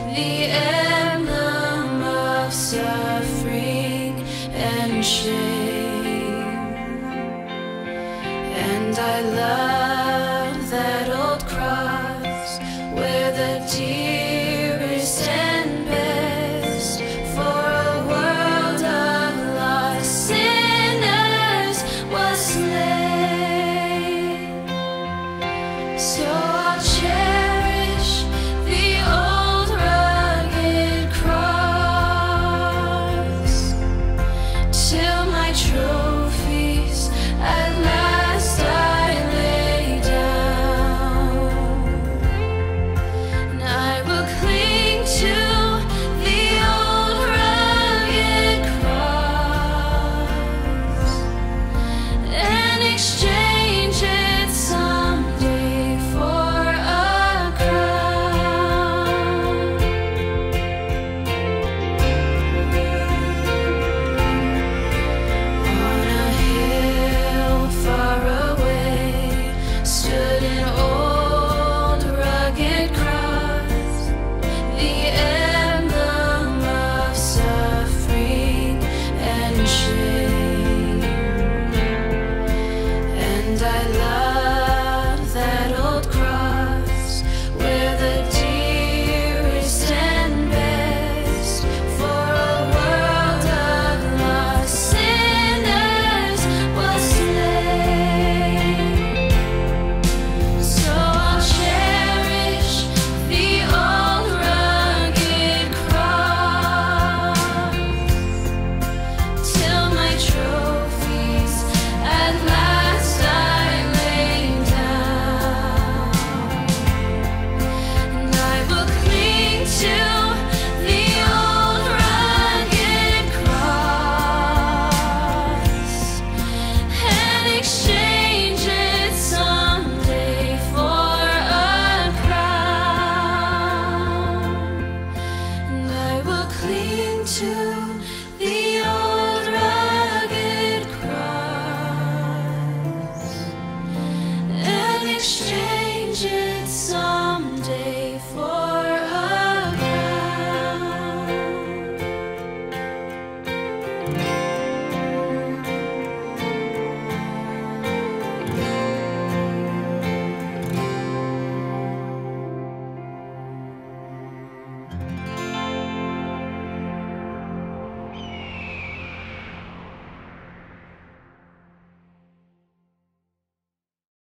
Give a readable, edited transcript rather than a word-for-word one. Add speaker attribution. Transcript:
Speaker 1: the emblem of suffering and shame. And I love that old cross where the dearest and best for a world of lost sinners was slain. So I'll cherish the old rugged cross till my trophies at last I lay down. And I will cling to the old rugged cross and exchange it someday for a crown. On a hill far away stood an old rugged cross, the emblem of suffering and shame. And I love that old cross where the dearest and best for a world of lost sinners was slain. So I'll cherish the old rugged cross till my trophies at last I lay down. And I will cling to the old rugged cross and exchange it someday for a crown. And I will cling to